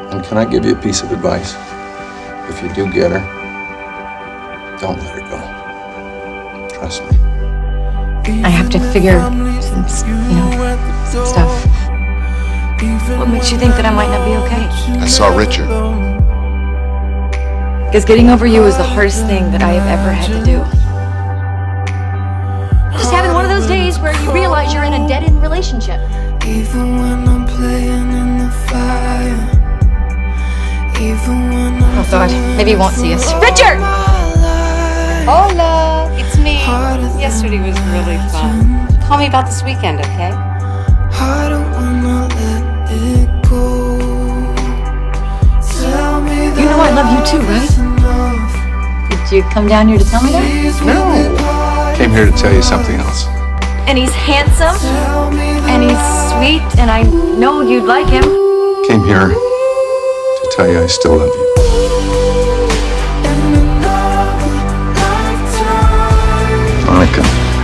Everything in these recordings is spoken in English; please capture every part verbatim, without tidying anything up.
And can I give you a piece of advice? If you do get her, don't let her go. Trust me. I have to figure some, you know, some stuff. What makes you think that I might not be okay? I saw Richard. Because getting over you is the hardest thing that I have ever had to do. Just having one of those days where you realize you're in a dead-end relationship. Even when I'm playing in the fire. Even when I'm Oh God, maybe he won't see us. Richard! Hola, it's me. Yesterday was really fun. Call me about this weekend, okay? I don't wanna let it go. Tell me You know I love you too, right? Did you come down here to tell me that? No. Came here to tell you something else. And he's handsome, and he's sweet, and I know you'd like him. Came here to tell you I still love you. Monica,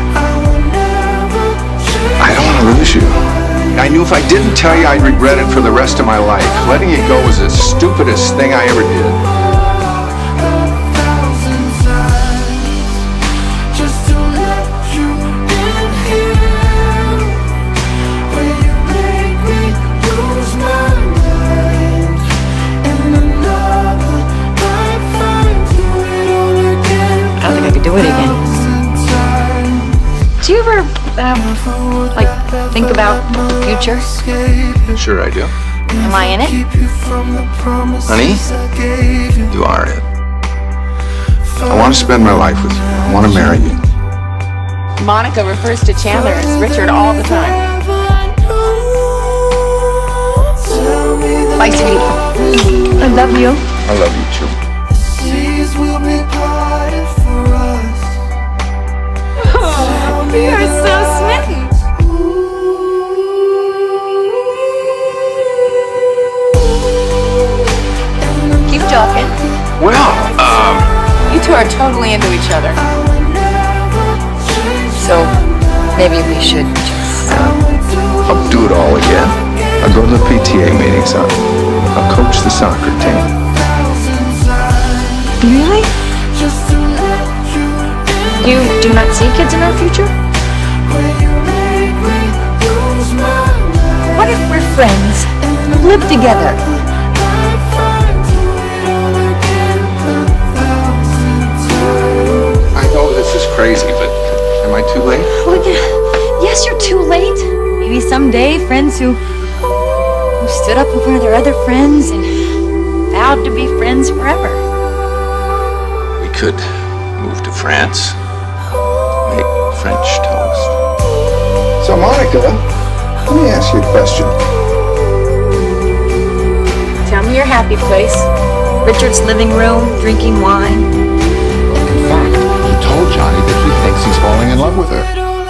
I don't want to lose you. I knew if I didn't tell you, I'd regret it for the rest of my life. Letting you go was the stupidest thing I ever did. I don't think I could do it again. Do you ever, um, like, think about the future? Sure I do. Am I in it? Honey, you are it. I want to spend my life with you. I want to marry you. Monica refers to Chandler as Richard all the time. Bye, sweetie. I love you. I love you too. will be parted for us. Oh, you are so smitten. Keep talking. Well, um... You two are totally into each other. So, maybe we should just... Uh, I'll do it all again. I'll go to the P T A meetings. I'll, I'll coach the soccer team. Really? You do not see kids in our future? What if we're friends and live together? I know this is crazy, but am I too late? Well, yeah. Yes, you're too late. Maybe someday friends who, who stood up in front of their other friends and vowed to be friends forever. We could move to France, make French toast. So, Monica, let me ask you a question. Tell me your happy place. Richard's living room, drinking wine. In fact, he told Johnny that he thinks he's falling in love with her.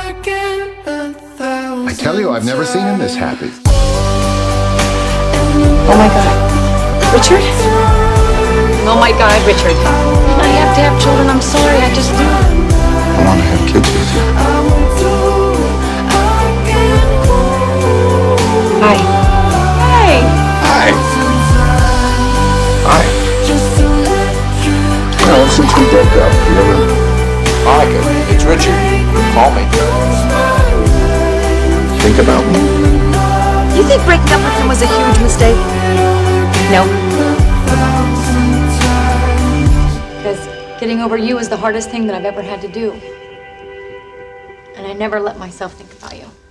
I tell you, I've never seen him this happy. Oh my God. Richard? Oh my God, Richard. I have to have children. I'm sorry, I just do. I want to have kids with you. Hi. Hi. Hi. Hi. You know, since we broke up, you ever... Monica, it's Richard. Call me. Think about me. You think breaking up with him was a huge mistake? No. Because getting over you is the hardest thing that I've ever had to do. And I never let myself think about you.